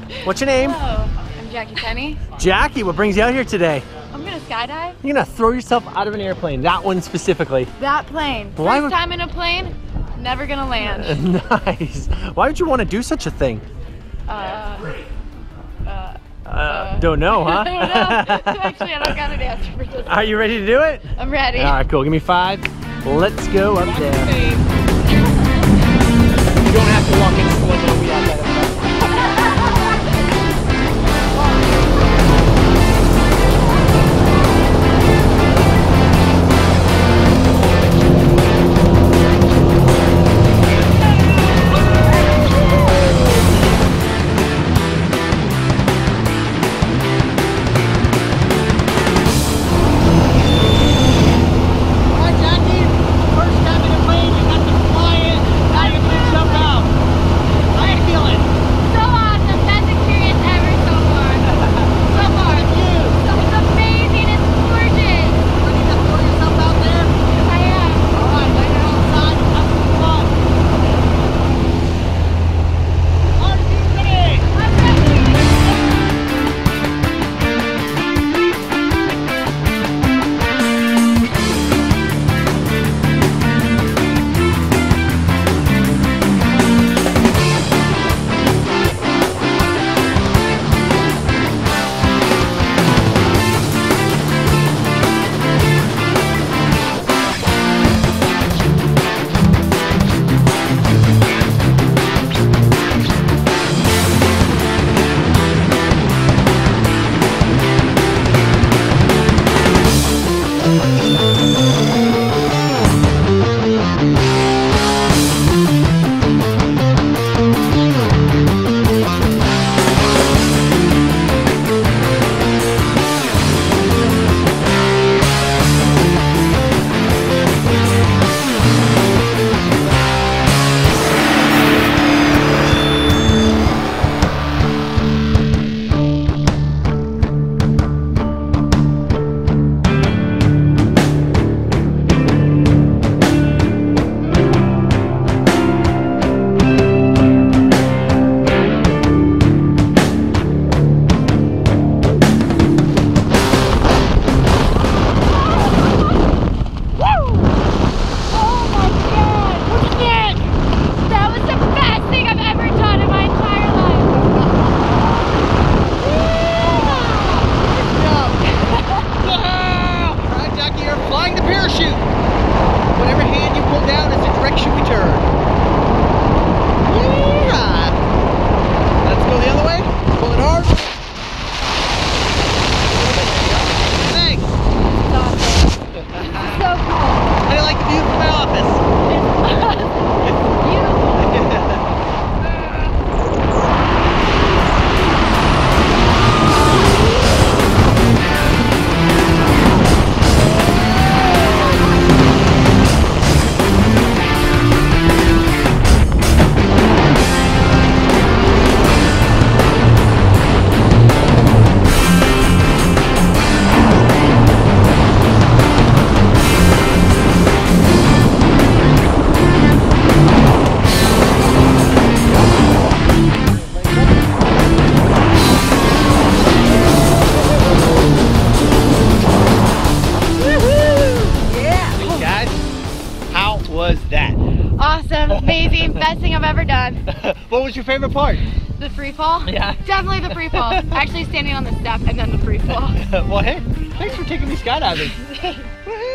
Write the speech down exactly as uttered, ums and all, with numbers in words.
What's your name? Hello, I'm Jackie Tenney. Jackie, what brings you out here today? I'm gonna skydive. You're gonna throw yourself out of an airplane, that one specifically. That plane. Why First would... time in a plane, never gonna land. Nice. Why would you want to do such a thing? Uh, uh, Uh, uh, don't know, huh? I don't know. Actually, I don't got an answer for this. Are you ready to do it? I'm ready. All right, cool. Give me five. Let's go up there. You don't have to walk into the window. We have that up there. Awesome, amazing, best thing I've ever done. What was your favorite part? The free fall? Yeah. Definitely the free fall. Actually standing on the step and then the free fall. Well, hey, thanks for taking me skydiving.